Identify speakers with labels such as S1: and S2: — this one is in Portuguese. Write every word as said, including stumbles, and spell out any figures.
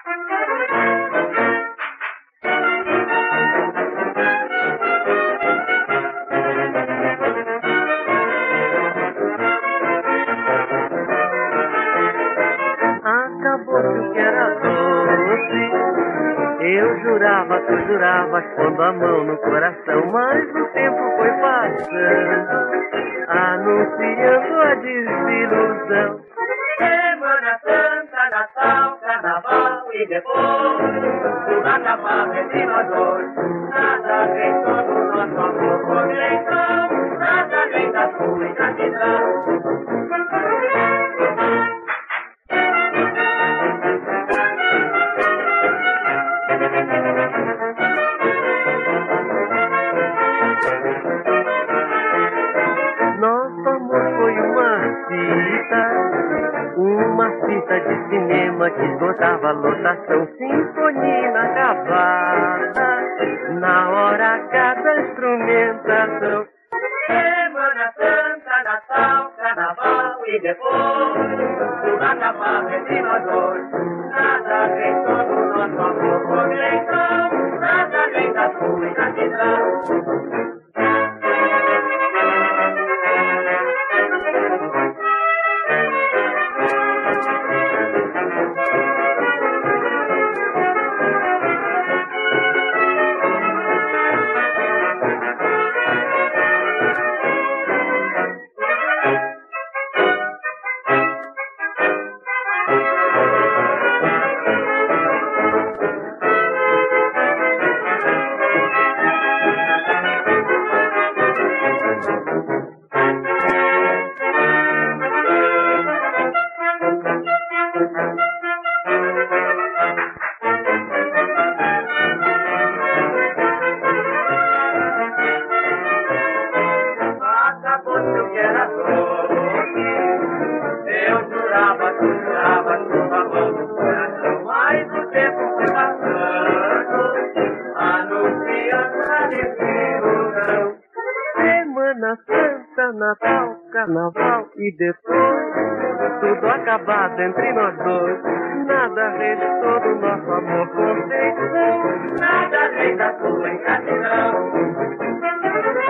S1: Acabou-se o que era doce. Eu jurava, tu juravas, pondo a mão no coração, mas o tempo foi passando, anunciando a desilusão.
S2: Semana Santa, Natal, Carnaval e depois tudo acabado entre nós dois. Nada restou do nosso amor por então, nada além da sua ingratidão.
S1: Nosso amor foi uma fita, uma fita de cinema que esgotava a lotação, sinfonia inacabada, na hora cada instrumentação.
S2: Semana Santa, Natal, Carnaval e depois tudo acabado entre nós dois. Nada restou do nosso amor por então, nada além da sua ingratidão. Acabou-se o que era doce. Eu jurava, tu juravas, pondo a mão no coração, mas o tempo foi passando, anunciando a desilusão.
S1: Semana Santa, Natal, Carnaval e depois tudo acabado entre nós dois. Nada restou do nosso amor Conceição,
S2: nada além da sua ingratidão.